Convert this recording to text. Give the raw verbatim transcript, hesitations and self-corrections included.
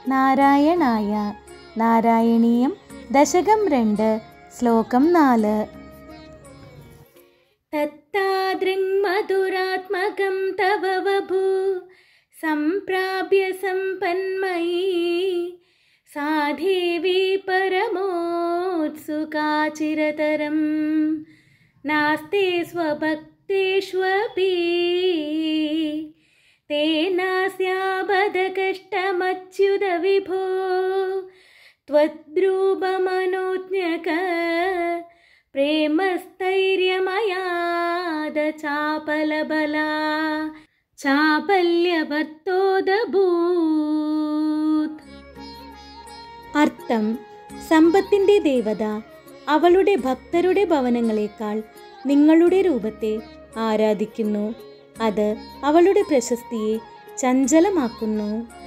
നാരായണായ. നാരായണീയം ദശകം രണ്ട് ശ്ലോകം നാല്. തത്താദൃങ്മധുരാത്മകം തവ വഭൂ സംപ്രാപ്യ സമ്പന്മയീ സാ ദേവി പരമോത്സുകാചിരതരം നാസ്തി സ്വഭക്തേഷ്വപി തേനാസ്യാബദകഷ്ടമച്യുത വിഭോ ത്വദ്രൂപമനോജ്ഞക പ്രേമസ്ഥൈര്യമയാദ ചാപലബലാ ചാപല്യഭർത്തോദഭൂത്. അർത്ഥം: സമ്പത്തിൻ്റെ ദേവത അവളുടെ ഭക്തരുടെ ഭവനങ്ങളെക്കാൾ നിങ്ങളുടെ രൂപത്തെ ആരാധിക്കുന്നു. അത് അവളുടെ പ്രശസ്തിയെ ചഞ്ചലമാക്കുന്നു.